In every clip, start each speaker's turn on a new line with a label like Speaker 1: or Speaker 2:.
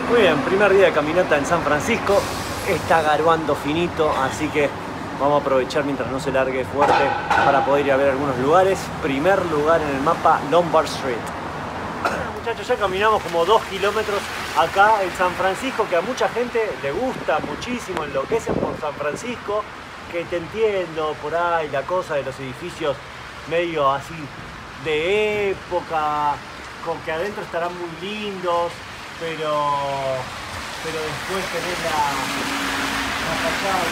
Speaker 1: Muy bien, primer día de caminata en San Francisco. Está garoando finito, así que vamos a aprovechar mientras no se largue fuerte para poder ir a ver algunos lugares. Primer lugar en el mapa, Lombard Street. Muchachos, ya caminamos como 2 kilómetros acá en San Francisco, que a mucha gente le gusta muchísimo, enloquecen por San Francisco, que te entiendo por ahí la cosa de los edificios medio así de época, con que adentro estarán muy lindos, pero después tenés la fachada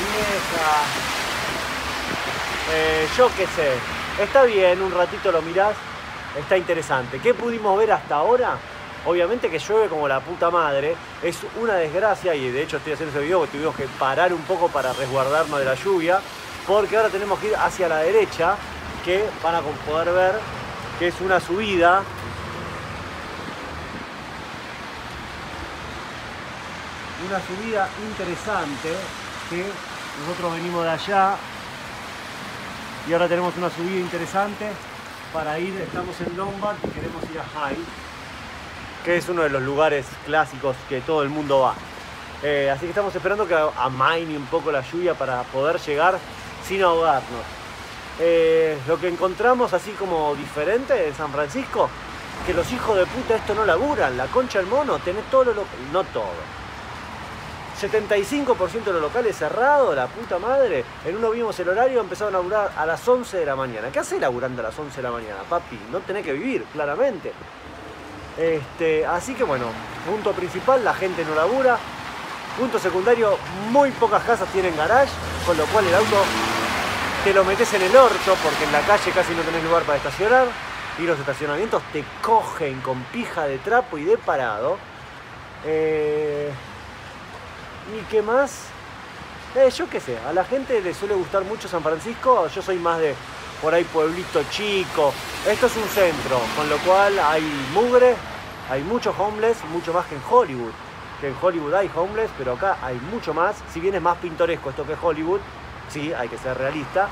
Speaker 1: vieja. Yo qué sé, está bien, un ratito lo mirás, está interesante. ¿Qué pudimos ver hasta ahora? Obviamente que llueve como la puta madre, es una desgracia, y de hecho estoy haciendo este video porque tuvimos que parar un poco para resguardarnos de la lluvia, porque ahora tenemos que ir hacia la derecha, que van a poder ver que es una subida. Una subida interesante, que nosotros venimos de allá y ahora tenemos una subida interesante para ir. Estamos en Lombard y queremos ir a Hyde, que es uno de los lugares clásicos que todo el mundo va. Así que estamos esperando que amaine un poco la lluvia para poder llegar sin ahogarnos. Lo que encontramos así como diferente en San Francisco, que los hijos de puta esto no laburan, la concha del mono, tenés todo lo no todo. 75% de los locales cerrados, la puta madre. En uno vimos el horario, empezaron a laburar a las 11 de la mañana. ¿Qué haces laburando a las 11 de la mañana, papi? No tenés que vivir, claramente. Así que bueno, punto principal, la gente no labura. Punto secundario, muy pocas casas tienen garage, con lo cual el auto te lo metes en el orto, porque en la calle casi no tenés lugar para estacionar. Y los estacionamientos te cogen con pija de trapo y de parado. ¿Y qué más? Yo qué sé, a la gente le suele gustar mucho San Francisco. Yo soy más de por ahí pueblito chico. Esto es un centro, con lo cual hay mugre, hay muchos homeless, mucho más que en Hollywood. Que en Hollywood hay homeless, pero acá hay mucho más. Si bien es más pintoresco esto que Hollywood, sí, hay que ser realista.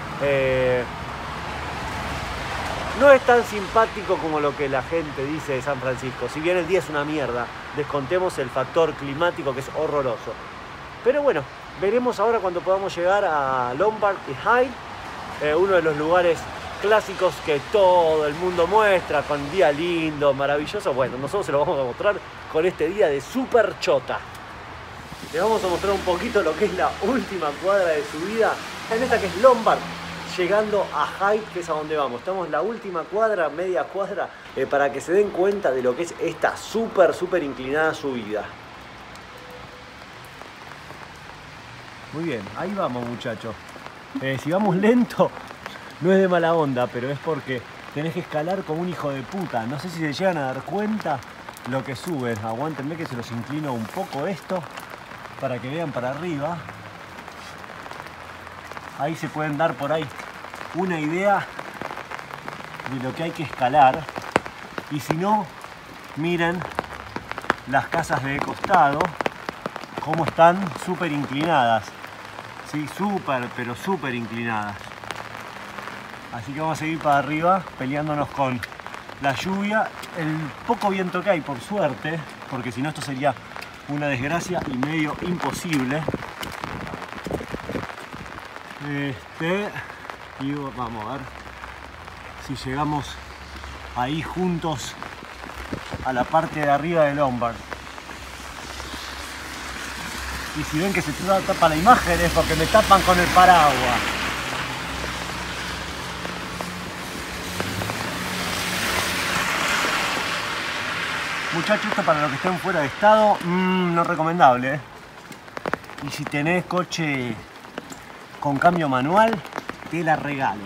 Speaker 1: No es tan simpático como lo que la gente dice de San Francisco. Si bien el día es una mierda, descontemos el factor climático, que es horroroso. Pero bueno, veremos ahora cuando podamos llegar a Lombard y Hyde, uno de los lugares clásicos que todo el mundo muestra, con día lindo, maravilloso. Bueno, nosotros se lo vamos a mostrar con este día de super chota. Les vamos a mostrar un poquito lo que es la última cuadra de subida, en esta que es Lombard, llegando a Hyde, que es a donde vamos. Estamos en la última cuadra, media cuadra, para que se den cuenta de lo que es esta súper inclinada subida. Muy bien, ahí vamos, muchachos. Si vamos lento, no es de mala onda, pero es porque tenés que escalar como un hijo de puta. No sé si se llegan a dar cuenta lo que suben. Aguántenme que se los inclino un poco esto, para que vean para arriba. Ahí se pueden dar por ahí una idea de lo que hay que escalar. Y si no, miren las casas de costado, cómo están súper inclinadas. Sí, pero súper inclinadas. Así que vamos a seguir para arriba peleándonos con la lluvia, el poco viento que hay, por suerte, porque si no esto sería una desgracia y medio imposible. Y vamos a ver si llegamos ahí juntos a la parte de arriba de Lombard. Y si ven que se tapa la imagen es porque me tapan con el paraguas. Muchachos, esto para los que estén fuera de estado, no recomendable, ¿eh? Y si tenés coche con cambio manual, te la regalo.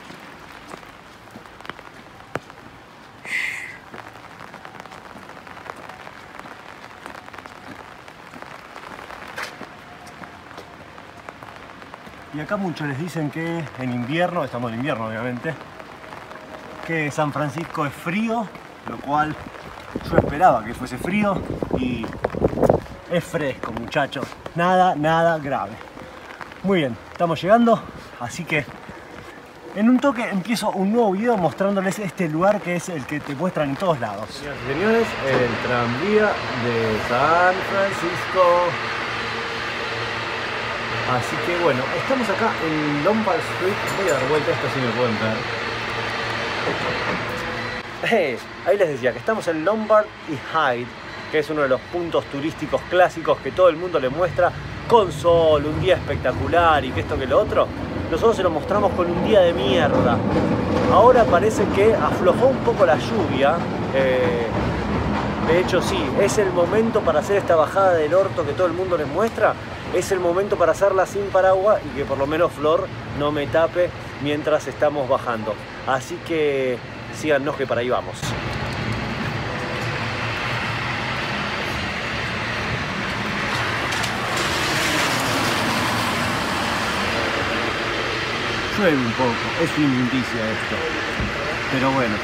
Speaker 1: Y acá muchos les dicen que en invierno, estamos en invierno obviamente, que San Francisco es frío, lo cual yo esperaba que fuese frío y es fresco, muchachos. Nada grave. Muy bien, estamos llegando, así que En un toque empiezo un nuevo video mostrándoles este lugar que es el que te muestran en todos lados. Señoras y señores, el tranvía de San Francisco. Así que bueno, estamos acá en Lombard Street. Voy a dar vuelta, esto sí me pueden ver. Ahí les decía que estamos en Lombard y Hyde, que es uno de los puntos turísticos clásicos que todo el mundo le muestra con sol, un día espectacular y que esto que lo otro. Nosotros se lo mostramos con un día de mierda. Ahora parece que aflojó un poco la lluvia. De hecho sí, es el momento para hacer esta bajada del orto que todo el mundo les muestra. Es el momento para hacerla sin paraguas y que por lo menos Flor no me tape mientras estamos bajando. Así que síganos que para ahí vamos. Llueve un poco, es una inmundicia esto, pero bueno.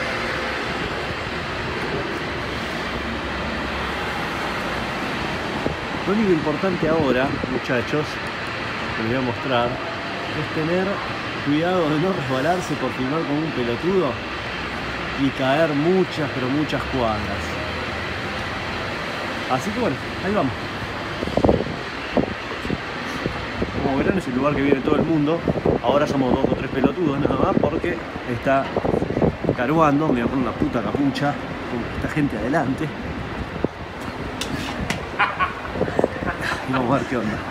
Speaker 1: Lo único importante ahora, muchachos, que les voy a mostrar, es tener cuidado de no resbalarse por filmar como un pelotudo y caer muchas, pero muchas cuadras. Así que bueno, ahí vamos. Como verán, es el lugar que viene todo el mundo. Ahora somos 2 o 3 pelotudos nada más porque está carguando. Me voy a poner una puta capucha con esta gente adelante. Y vamos a ver qué onda.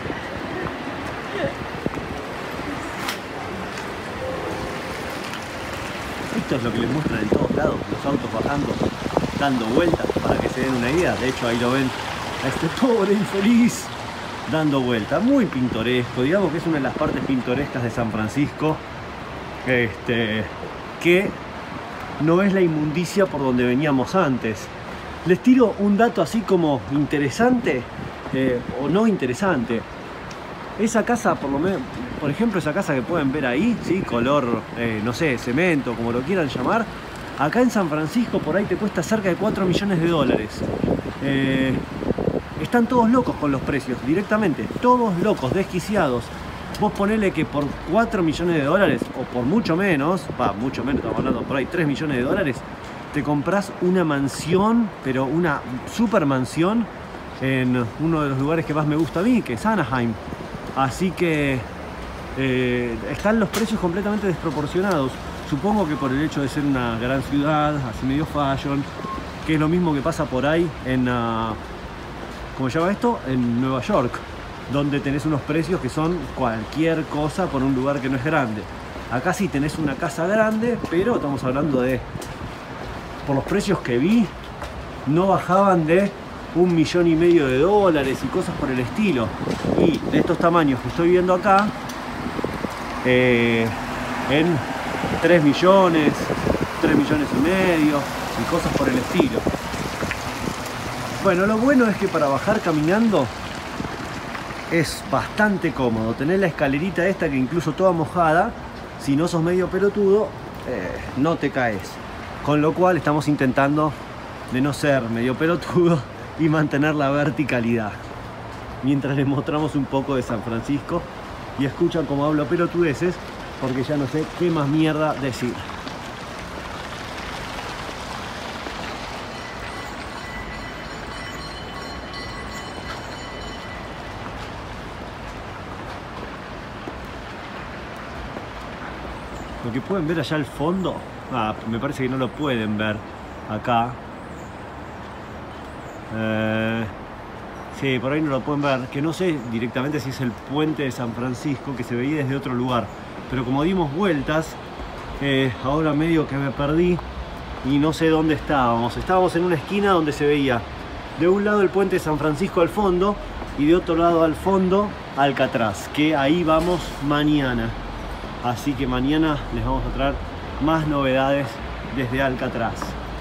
Speaker 1: Esto es lo que les muestran en todos lados, los autos bajando, dando vueltas para que se den una idea. De hecho ahí lo ven a este pobre infeliz dando vueltas, muy pintoresco, digamos que es una de las partes pintorescas de San Francisco, que no es la inmundicia por donde veníamos antes. Les tiro un dato así como interesante o no interesante. Esa casa, por lo menos, por ejemplo, esa casa que pueden ver ahí, ¿sí? Color, no sé, cemento, como lo quieran llamar, acá en San Francisco por ahí te cuesta cerca de 4 millones de dólares. Están todos locos con los precios, directamente, todos locos, desquiciados. Vos ponele que por 4 millones de dólares, o por mucho menos, mucho menos, estamos hablando por ahí 3 millones de dólares, te compras una mansión, pero una super mansión, en uno de los lugares que más me gusta a mí, que es Anaheim. Así que están los precios completamente desproporcionados. Supongo que por el hecho de ser una gran ciudad, así medio fashion, que es lo mismo que pasa por ahí en... ¿cómo se llama esto? En Nueva York, donde tenés unos precios que son cualquier cosa por un lugar que no es grande. Acá sí tenés una casa grande, pero estamos hablando de... Por los precios que vi, no bajaban de 1,5 millones de dólares y cosas por el estilo. Y de estos tamaños que estoy viendo acá, en 3 millones, 3 millones y medio y cosas por el estilo. Bueno, lo bueno es que para bajar caminando es bastante cómodo. Tenés la escalerita esta que incluso toda mojada, si no sos medio pelotudo, no te caes. Con lo cual estamos intentando de no ser medio pelotudo y mantener la verticalidad. Mientras les mostramos un poco de San Francisco y escuchan cómo hablo pelotudeces, porque ya no sé qué más mierda decir. Lo que pueden ver allá al fondo, me parece que no lo pueden ver acá. Sí, por ahí no lo pueden ver, que no sé directamente si es el puente de San Francisco, que se veía desde otro lugar, pero como dimos vueltas, ahora medio que me perdí y no sé dónde estábamos. Estábamos en una esquina donde se veía de un lado el puente de San Francisco al fondo y de otro lado al fondo Alcatraz, que ahí vamos mañana. Así que mañana les vamos a traer más novedades desde Alcatraz.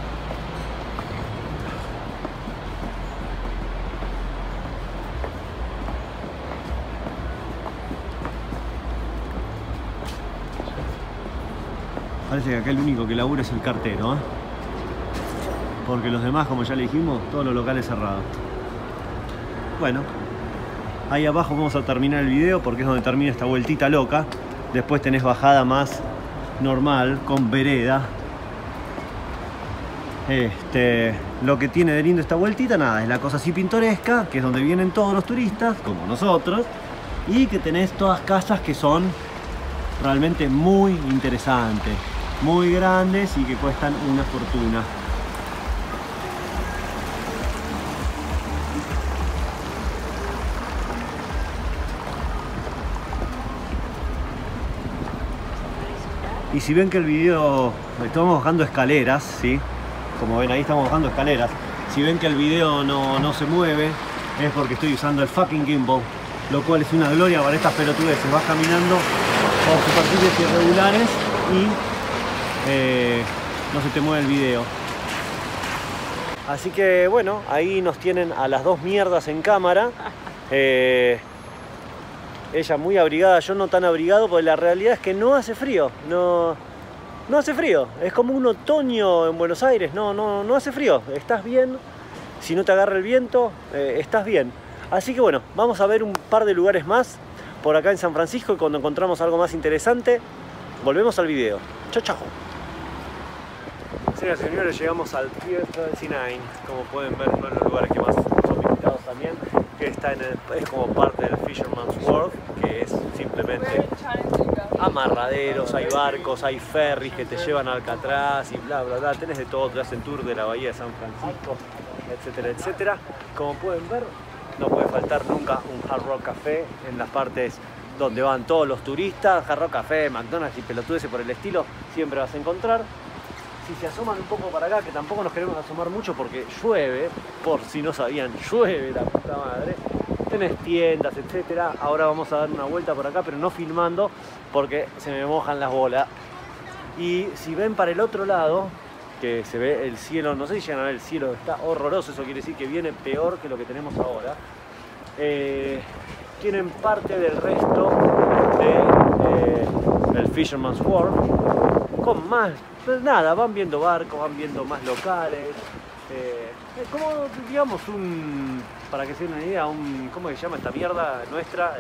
Speaker 1: Parece que acá el único que labura es el cartero, ¿eh? Porque los demás, como ya le dijimos, todos los locales cerrados. Bueno, ahí abajo vamos a terminar el video porque es donde termina esta vueltita loca. Después tenés bajada más normal, con vereda. Lo que tiene de lindo esta vueltita, nada, es la cosa así pintoresca, que es donde vienen todos los turistas, como nosotros, y que tenés todas casas que son realmente muy interesantes, muy grandes y que cuestan una fortuna. Y si ven que el video, estamos bajando escaleras, ¿sí? Como ven ahí estamos bajando escaleras. Si ven que el video no se mueve, es porque estoy usando el fucking gimbal, lo cual es una gloria para estas pelotudeces. Vas caminando por superficies irregulares y no se te mueve el video. Así que bueno, ahí nos tienen a las dos mierdas en cámara. Ella muy abrigada, yo no tan abrigado, porque la realidad es que no hace frío. No hace frío, es como un otoño en Buenos Aires, no hace frío, estás bien, si no te agarra el viento, estás bien. Así que bueno, vamos a ver un par de lugares más por acá en San Francisco y cuando encontramos algo más interesante, volvemos al video. Chao, chao. Señoras y señores, llegamos al Pier 39, como pueden ver, uno de los lugares que más son visitados también, que está es como parte del Fisherman's Wharf, que es simplemente amarraderos, hay barcos, hay ferries que te llevan a Alcatraz y bla bla bla, tenés de todo, te hacen tour de la bahía de San Francisco, etcétera, etcétera. Como pueden ver, no puede faltar nunca un Hard Rock Café en las partes donde van todos los turistas. Hard Rock Café, McDonald's y pelotudeces por el estilo, siempre vas a encontrar. Si se asoman un poco para acá, que tampoco nos queremos asomar mucho porque llueve, por si no sabían, llueve la puta madre. Tenés tiendas, etcétera. Ahora vamos a dar una vuelta por acá, pero no filmando porque se me mojan las bolas. Y si ven para el otro lado, que se ve el cielo, no sé si llegan a ver el cielo, está horroroso, eso quiere decir que viene peor que lo que tenemos ahora. Tienen parte del resto del Fisherman's Wharf con más, pues nada, van viendo barcos, van viendo más locales. Como digamos para que se den una idea, ¿cómo se llama esta mierda nuestra?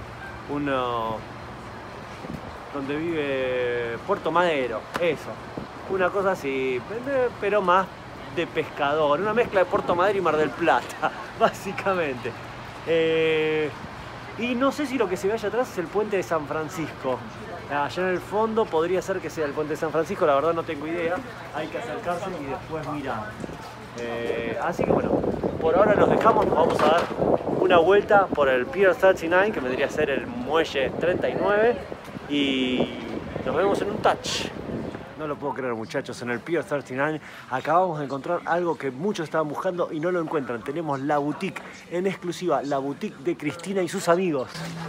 Speaker 1: Donde vive Puerto Madero, eso, una cosa así, pero más de pescador, una mezcla de Puerto Madero y Mar del Plata, básicamente. Y no sé si lo que se ve allá atrás es el puente de San Francisco. Allá en el fondo podría ser que sea el puente de San Francisco, la verdad no tengo idea, hay que acercarse y después mirar. Así que bueno, por ahora nos dejamos, nos vamos a dar una vuelta por el Pier 39, que vendría a ser el muelle 39, y nos vemos en un touch. No lo puedo creer, muchachos, en el Pier 39 acabamos de encontrar algo que muchos estaban buscando y no lo encuentran. Tenemos la boutique en exclusiva, la boutique de Cristina y sus amigos.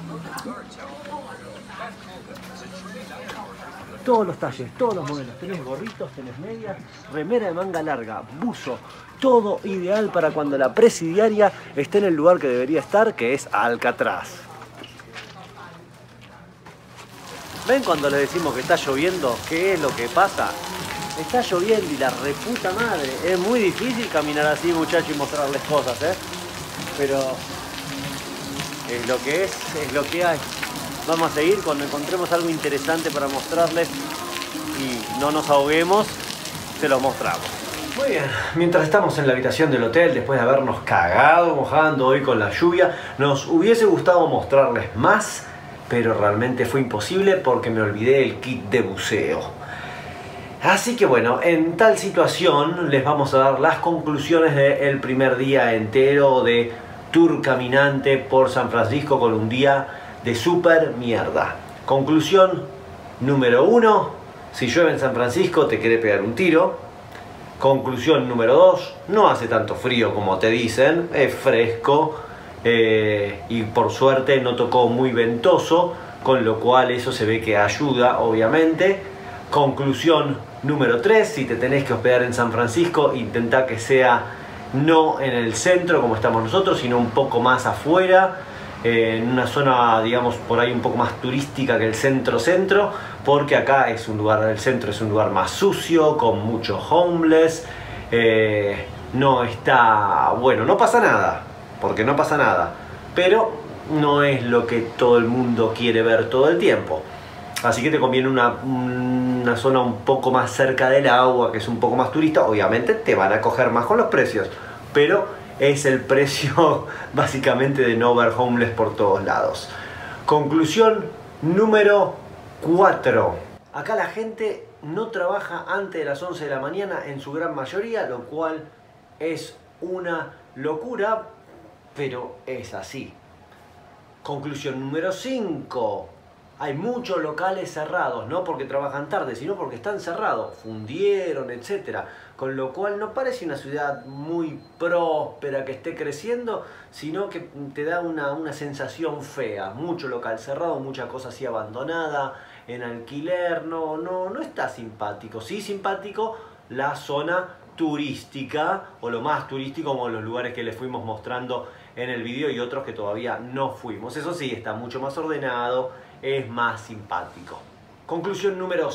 Speaker 1: Todos los talles, todos los modelos, tenés gorritos, tenés medias, remera de manga larga, buzo, todo ideal para cuando la presidiaria esté en el lugar que debería estar, que es Alcatraz. ¿Ven cuando le decimos que está lloviendo? ¿Qué es lo que pasa? Está lloviendo y la reputa madre. Es muy difícil caminar así, muchachos, y mostrarles cosas, ¿eh? Pero es lo que es lo que hay. Vamos a seguir cuando encontremos algo interesante para mostrarles y no nos ahoguemos, se lo mostramos. Muy bien, mientras estamos en la habitación del hotel, después de habernos cagado mojando hoy con la lluvia, nos hubiese gustado mostrarles más, pero realmente fue imposible porque me olvidé el kit de buceo. Así que bueno, en tal situación les vamos a dar las conclusiones del primer día entero de tour caminante por San Francisco con un día de super mierda. Conclusión número 1, si llueve en San Francisco te quiere pegar un tiro. Conclusión número 2, no hace tanto frío como te dicen, es fresco y por suerte no tocó muy ventoso, con lo cual eso se ve que ayuda obviamente. Conclusión número 3, si te tenés que hospedar en San Francisco, intenta que sea no en el centro como estamos nosotros, sino un poco más afuera, en una zona, digamos, por ahí un poco más turística que el centro, porque acá es un lugar, el centro es un lugar más sucio, con mucho homeless, no está, bueno, no pasa nada, porque no pasa nada, pero no es lo que todo el mundo quiere ver todo el tiempo, así que te conviene una zona un poco más cerca del agua, que es un poco más turista, obviamente te van a coger más con los precios, pero es el precio básicamente de no ver homeless por todos lados. Conclusión número 4. Acá la gente no trabaja antes de las 11 de la mañana en su gran mayoría, lo cual es una locura, pero es así. Conclusión número 5. Hay muchos locales cerrados, no porque trabajan tarde, sino porque están cerrados, fundieron, etc. Con lo cual no parece una ciudad muy próspera que esté creciendo, sino que te da una sensación fea. Mucho local cerrado, mucha cosa así abandonada, en alquiler, no está simpático. Sí simpático la zona turística, o lo más turístico, como los lugares que les fuimos mostrando en el video y otros que todavía no fuimos. Eso sí, está mucho más ordenado, es más simpático. Conclusión número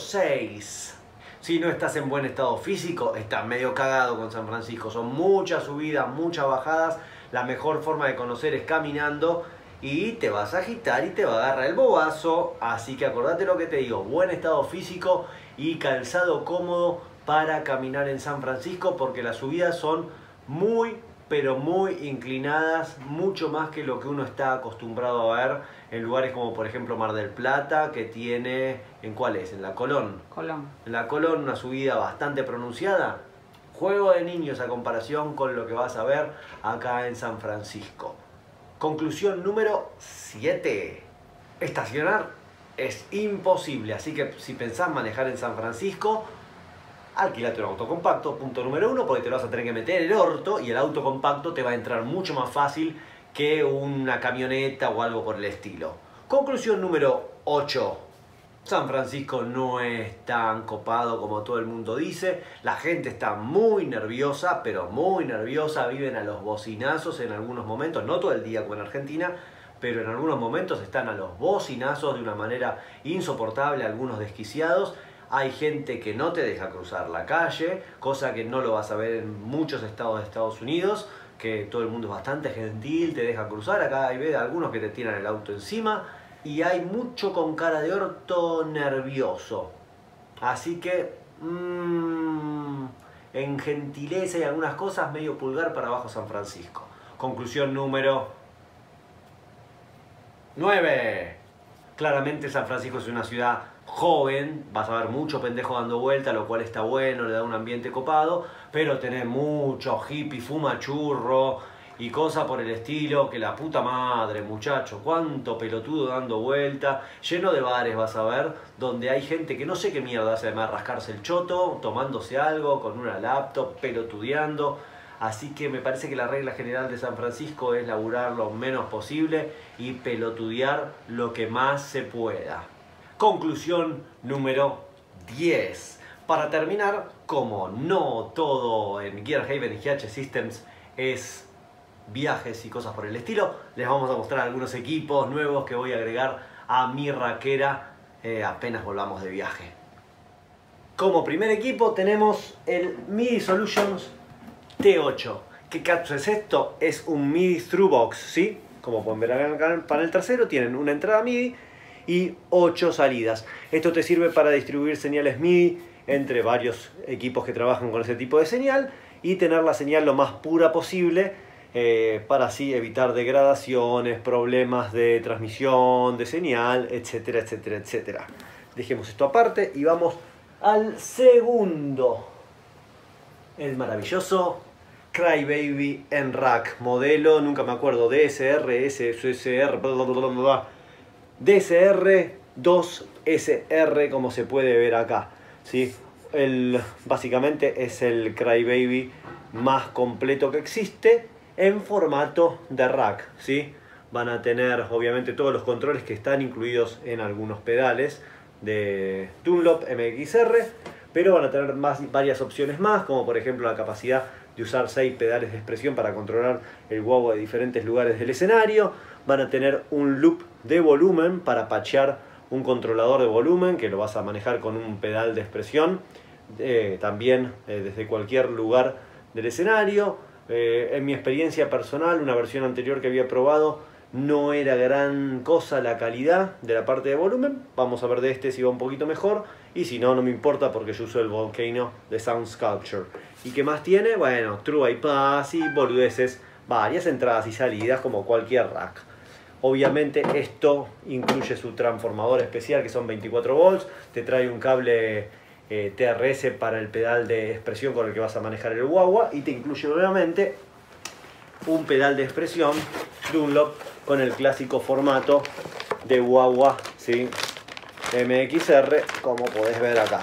Speaker 1: 6. Si no estás en buen estado físico, estás medio cagado con San Francisco. Son muchas subidas, muchas bajadas. La mejor forma de conocer es caminando y te vas a agitar y te va a agarrar el bobazo. Así que acordate lo que te digo, buen estado físico y calzado cómodo para caminar en San Francisco, porque las subidas son muy, pero muy inclinadas, mucho más que lo que uno está acostumbrado a ver en lugares como por ejemplo Mar del Plata, que tiene, ¿en cuál es? En la Colón. En la Colón una subida bastante pronunciada. Juego de niños a comparación con lo que vas a ver acá en San Francisco. Conclusión número 7. Estacionar es imposible, así que si pensás manejar en San Francisco, alquilate un auto compacto, punto número 1, porque te lo vas a tener que meter el orto y el auto compacto te va a entrar mucho más fácil que una camioneta o algo por el estilo. Conclusión número 8. San Francisco no es tan copado como todo el mundo dice. La gente está muy nerviosa, pero muy nerviosa. Viven a los bocinazos en algunos momentos, no todo el día como en Argentina, pero en algunos momentos están a los bocinazos de una manera insoportable, algunos desquiciados. Hay gente que no te deja cruzar la calle, cosa que no lo vas a ver en muchos estados de Estados Unidos, que todo el mundo es bastante gentil, te deja cruzar. Acá hay algunos que te tiran el auto encima y hay mucho con cara de orto nervioso. Así que, en gentileza y algunas cosas, medio pulgar para abajo San Francisco. Conclusión número 9. Claramente San Francisco es una ciudad joven, vas a ver mucho pendejo dando vuelta, lo cual está bueno, le da un ambiente copado, pero tenés mucho hippie, fuma churro y cosas por el estilo, que la puta madre, muchacho, cuánto pelotudo dando vuelta, lleno de bares vas a ver, donde hay gente que no sé qué mierda hace, además rascarse el choto, tomándose algo, con una laptop, pelotudeando. Así que me parece que la regla general de San Francisco es laburar lo menos posible y pelotudear lo que más se pueda. Conclusión número 10. Para terminar, como no todo en Gear Haven y GH Systems es viajes y cosas por el estilo, les vamos a mostrar algunos equipos nuevos que voy a agregar a mi raquera apenas volvamos de viaje. Como primer equipo tenemos el MIDI Solutions T8. ¿Qué cacho es esto? Es un MIDI Thrubox, ¿sí? Como pueden ver acá en el panel trasero, tienen una entrada MIDI y 8 salidas. Esto te sirve para distribuir señales MIDI entre varios equipos que trabajan con ese tipo de señal y tener la señal lo más pura posible, para así evitar degradaciones, problemas de transmisión de señal, etcétera, etcétera, etcétera. Dejemos esto aparte y vamos al segundo. El maravilloso Crybaby NRAC, modelo, nunca me acuerdo, DSR, SSR, bla, bla, bla, bla, bla. DSR2SR, como se puede ver acá, ¿sí? Básicamente es el Crybaby más completo que existe en formato de rack, ¿sí? Van a tener obviamente todos los controles que están incluidos en algunos pedales de Dunlop MXR, pero van a tener varias opciones más, como por ejemplo la capacidad de usar 6 pedales de expresión para controlar el wah-wah de diferentes lugares del escenario. Van a tener un loop de volumen para patchear un controlador de volumen, que lo vas a manejar con un pedal de expresión, también desde cualquier lugar del escenario. En mi experiencia personal, una versión anterior que había probado no era gran cosa la calidad de la parte de volumen. Vamos a ver de este si va un poquito mejor, y si no, no me importa porque yo uso el Volcano de Sound Sculpture. ¿Y qué más tiene? Bueno, True Bypass y boludeces, varias entradas y salidas como cualquier rack. Obviamente esto incluye su transformador especial, que son 24 volts, te trae un cable TRS para el pedal de expresión con el que vas a manejar el wah-wah, y te incluye obviamente un pedal de expresión Dunlop con el clásico formato de wah-wah, ¿sí? MXR, como podés ver acá.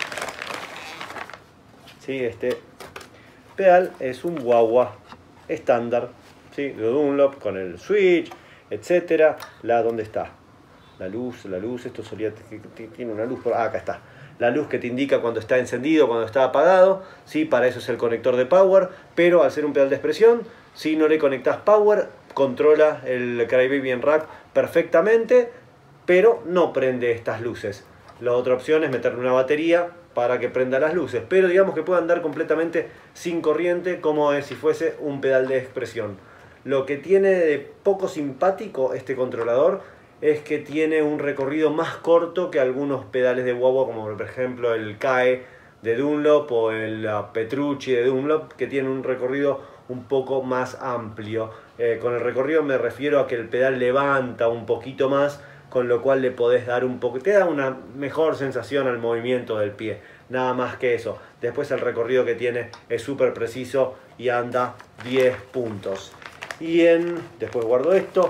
Speaker 1: ¿Sí? Este pedal es un wah-wah estándar, ¿sí? De Dunlop con el switch, etcétera. ¿Dónde está? La luz, esto solía, tiene una luz por acá está. La luz que te indica cuando está encendido, cuando está apagado, ¿sí? Para eso es el conector de power, pero al ser un pedal de expresión, si no le conectas power, controla el Crybaby en rack perfectamente, pero no prende estas luces. La otra opción es meterle una batería para que prenda las luces, pero digamos que puede andar completamente sin corriente, como si fuese un pedal de expresión. Lo que tiene de poco simpático este controlador es que tiene un recorrido más corto que algunos pedales de wah-wah, como por ejemplo el CAE de Dunlop o el Petrucci de Dunlop, que tiene un recorrido un poco más amplio. Con el recorrido me refiero a que el pedal levanta un poquito más, con lo cual le podés dar un poco, te da una mejor sensación al movimiento del pie, nada más que eso. Después el recorrido que tiene es súper preciso y anda 10 puntos. Y después guardo esto,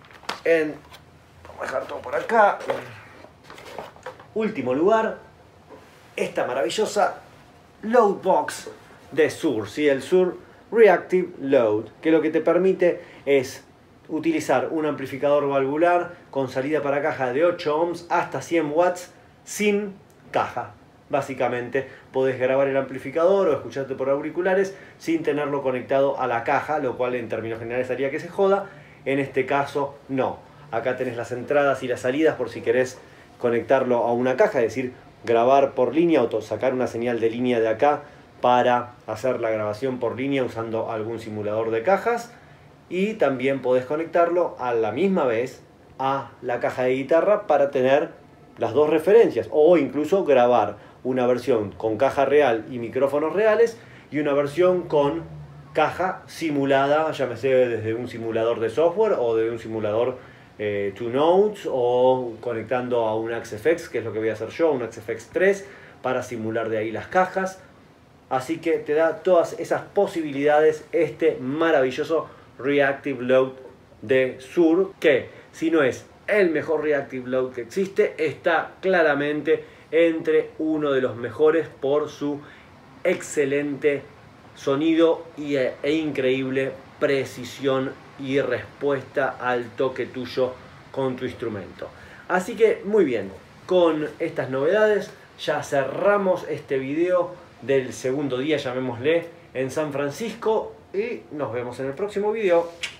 Speaker 1: vamos a dejar todo por acá. Último lugar, esta maravillosa Load Box de Sur, ¿sí? El Sur Reactive Load, que lo que te permite es utilizar un amplificador valvular con salida para caja de 8 ohms hasta 100 watts sin caja. Básicamente podés grabar el amplificador o escucharte por auriculares sin tenerlo conectado a la caja, lo cual en términos generales haría que se joda. En este caso no. Acá tenés las entradas y las salidas por si querés conectarlo a una caja, es decir, grabar por línea o sacar una señal de línea de acá para hacer la grabación por línea usando algún simulador de cajas. Y también podés conectarlo a la misma vez a la caja de guitarra para tener las dos referencias, o incluso grabar una versión con caja real y micrófonos reales y una versión con caja simulada, llámese desde un simulador de software o de un simulador Two Notes, o conectando a un Axe-FX, que es lo que voy a hacer yo, un Axe-FX 3, para simular de ahí las cajas. Así que te da todas esas posibilidades este maravilloso Reactive Load de Sur, que si no es el mejor Reactive Load que existe, está claramente entre uno de los mejores por su excelente sonido e increíble precisión y respuesta al toque tuyo con tu instrumento. Así que muy bien, con estas novedades ya cerramos este video del segundo día, llamémosle, en San Francisco, y nos vemos en el próximo video.